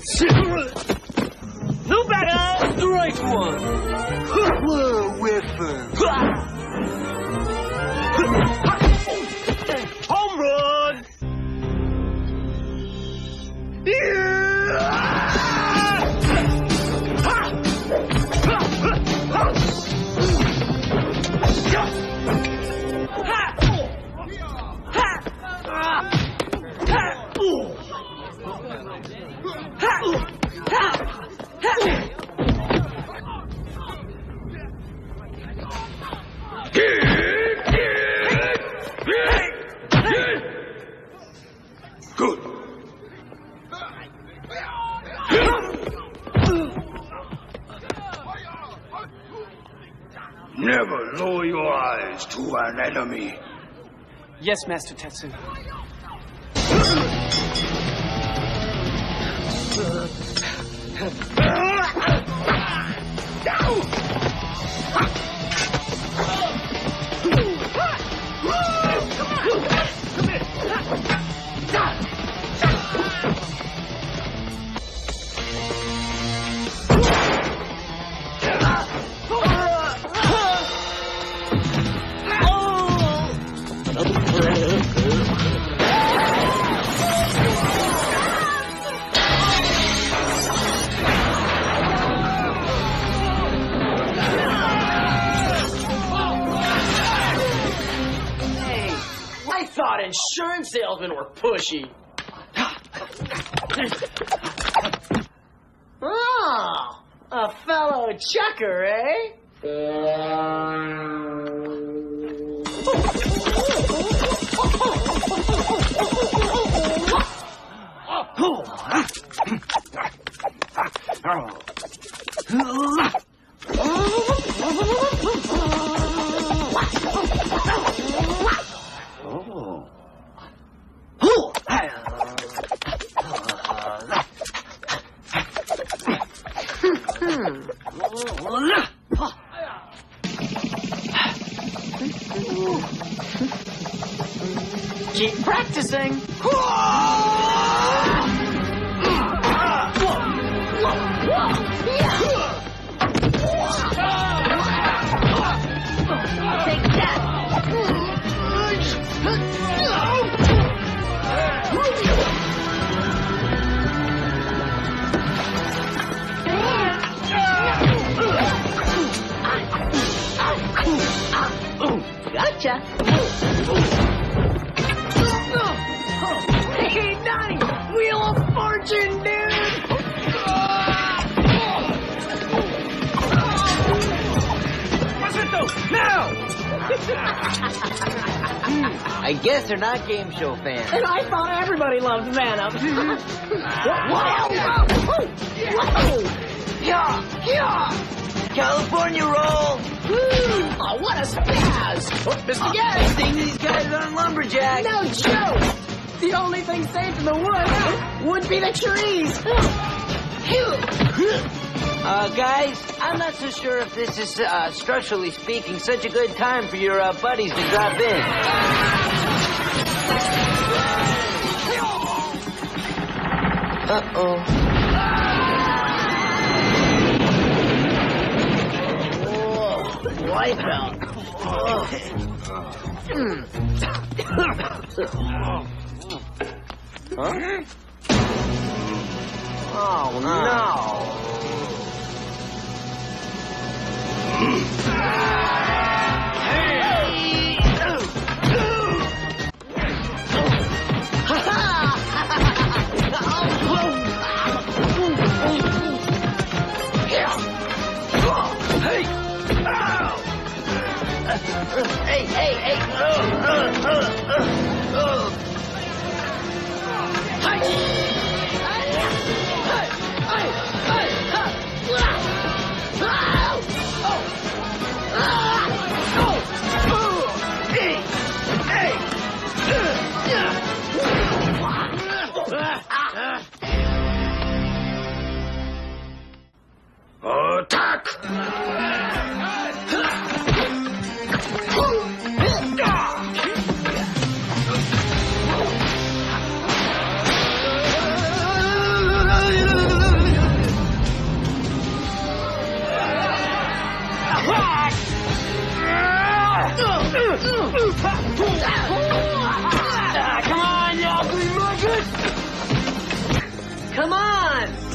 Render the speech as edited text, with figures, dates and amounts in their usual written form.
No better! Strike one! Whoa, whiffer! Home run! Good. Never lower your eyes to an enemy. Yes, Master Tetsu. Insurance salesmen were pushy. Oh, a fellow chucker, eh? Keep practicing. Take that. Gotcha. Hey, Donnie! Wheel of Fortune, dude! Now! I guess they're not game show fans. And I thought everybody loved Venom. California roll! Oh, what a spaz! Mr. I Gas! think these guys aren't lumberjacks. No joke! The only thing safe in the woods would be the trees! Guys, I'm not so sure if this is, structurally speaking, such a good time for your, buddies to drop in. Uh-oh. Wipeout! Huh? Oh, no! Attack! Come on, you ugly muggers! Come on!